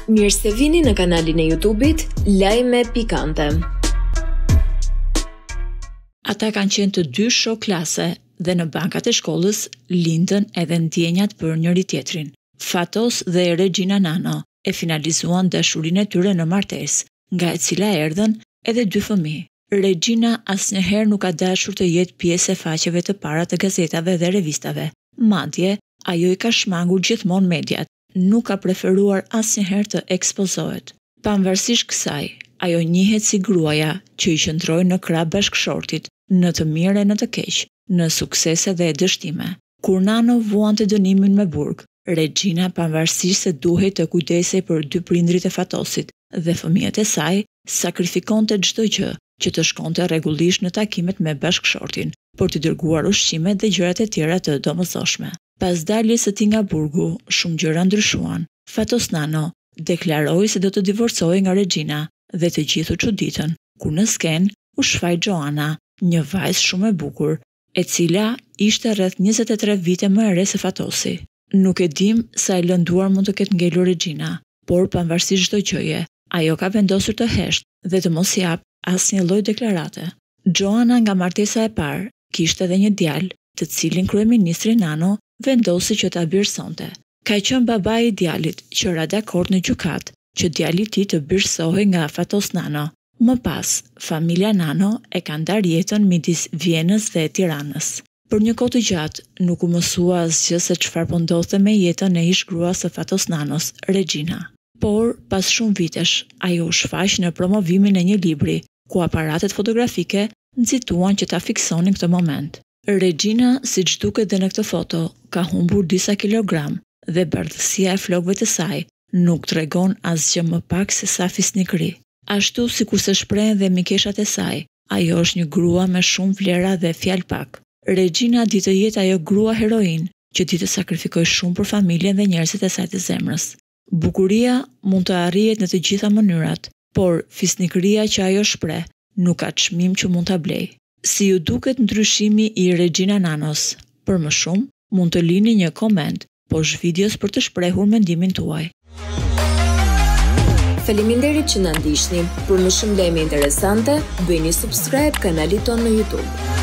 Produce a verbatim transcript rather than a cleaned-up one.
Mirë se vini në kanalin e YouTube-it Lajme Pikante. Ata kanë qenë të dy shok klase dhe në bankat e shkollës lindën edhe ndjenjat për njëri tjetrin. Fatos dhe Regjina Nano e finalizuan dashurinë e tyre në martesë, nga e cila erdhën edhe dy fëmijë. Regjina asnjëherë nuk ka dashur të jetë pjesë e faqeve të para të gazetave dhe revistave. Madje, ajo i ka shmangur gjithmonë mediat. Nuk ka preferuar asnjëherë të ekspozohet. Pavarësisht kësaj, ajo njihet si gruaja që i qëndroi në krah bashkëshortit, në të mirë e në të keq, në suksese dhe dështime. Kur Nano vuante dënimin me burg, Regjina pavarësisht se duhej të kujdesej për dy prindrit e Fatosit dhe fëmijët e saj, sakrifikonte çdo gjë që të shkonte rregullisht në takimet me bashkëshortin, për të dërguar ushqime dhe gjërat e tjera të domosdoshme. Pas daljes së tij nga burgu, shumë gjëra ndryshuan. Fatos Nano deklaroi se do të divorcohej nga Regjina dhe të gjithë u çuditën, kur në skenë u shfaq Joana, një vajzë shumë e bukur, e cila ishte rreth njëzet e tre vite më e re se Fatosi. Nuk e dim sa e lënduar mund të ketë ngelur Regjina, por pavarësisht çdo gjëje, ajo ka vendosur të heshtë dhe të mos jap asnjë lloj deklarate. Joana nga martesa e parë kishte edhe një djalë, të cilin kryeministri Nano vendosi që ta birësonte. Ka qenë babai i djalit që ra dakord në gjykat që djali i tij të birësohej nga Fatos Nano. Më pas, familja Nano e ka ndarë jetën midis Vienës dhe Tiranës. Për një kohë të gjatë, nuk u mësua asgjë se çfarë po ndodhte me jetën e ish gruas së Fatos Nanos, Regjina. Por, pas shumë vitesh, ajo u shfaq në promovimin e një libri, ku aparatet fotografike nxituan që ta fiksonin këtë moment. Regjina, siç duket dhe në këtë foto, ka humbur disa kilogram dhe bardhësia e flokëve të saj nuk tregon asgjë më pak se sa fisnikëri. Ashtu sikur se shprehen dhe mikeshat e saj, ajo është një grua me shumë vlera dhe fjalë pak. Regjina di të jetë ajo grua heroin që di të sakrifikojë shumë për familjen dhe njerëzit e saj të zemrës. Bukuria mund të arrihet në të gjitha mënyrat, por fisnikëria që ajo shpreh nuk ka çmim që mund ta blejë. Si ju duket ndryshimi i Regjina Nanos? Për më shumë, mund të lini një koment poshtë videos për të shprehur mendimin tuaj. Faleminderit që na ndiqni. Për më shumë lajme interesante, bëjni subscribe kanalit tonë në YouTube.